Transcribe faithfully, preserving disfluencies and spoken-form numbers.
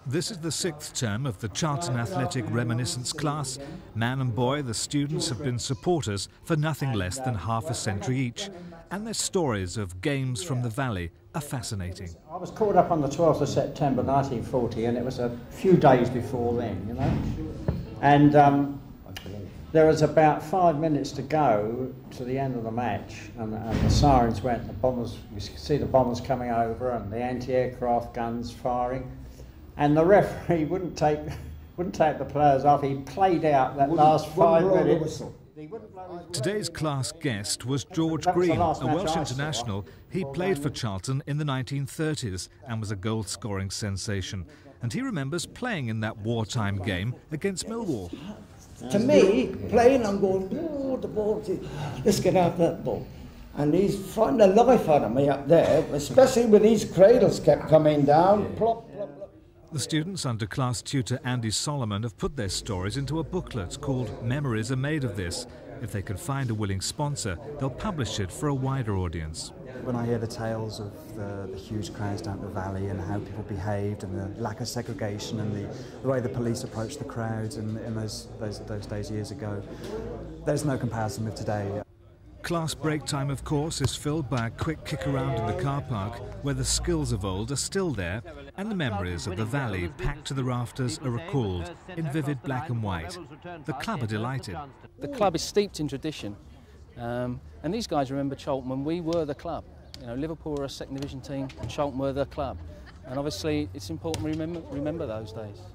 This is the sixth term of the Charlton Athletic Reminiscence class. Man and boy, the students have been supporters for nothing less than half a century each, and their stories of games from the valley are fascinating. I was called up on the twelfth of September nineteen forty, and it was a few days before then, you know. And um, there was about five minutes to go to the end of the match, and, and the sirens went. The bombers, you could see the bombers coming over, and the anti-aircraft guns firing. And the referee wouldn't take wouldn't take the players off. He played out that last five minutes. Today's class guest was George Green, a Welsh international. He played for Charlton in the nineteen thirties and was a goal-scoring sensation. And he remembers playing in that wartime game against Millwall. To me, playing, I'm going, oh, the ball, let's get out that ball. And he's fighting the life out of me up there, especially when these cradles kept coming down, plop, plop, plop. The students under class tutor Andy Solomon have put their stories into a booklet called Memories Are Made of This. If they can find a willing sponsor, they'll publish it for a wider audience. When I hear the tales of the, the huge crowds down the valley and how people behaved and the lack of segregation and the, the way the police approached the crowds in, in those, those, those days years ago, there's no comparison with today. Class break time, of course, is filled by a quick kick around in the car park where the skills of old are still there and the memories of the valley packed to the rafters are recalled in vivid black and white. The club are delighted. The club is steeped in tradition, um, and these guys remember Charlton when we were the club. You know, Liverpool were a second division team and Charlton were the club, and obviously it's important we remember, remember those days.